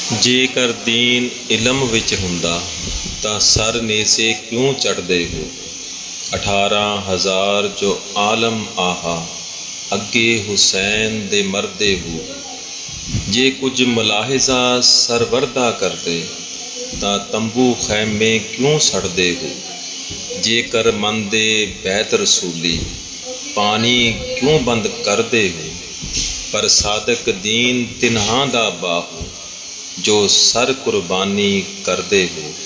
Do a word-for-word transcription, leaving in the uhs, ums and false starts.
जेकर दीन इलम विच हुंदा तां सर नेसे क्यों चढ़दे हो। अठारह हज़ार जो आलम आहा अगे हुसैन दे मरदे हो। जे कुछ मुलाहिज़ा सरवरदा करदे तां तंबू खैमे क्यों सड़दे हो। जेकर मंदे बैत रसूली पानी क्यों बंद करदे हो। पर सादक दीन तिन्हां दा बाहू जो सर कुर्बानी करदे हो।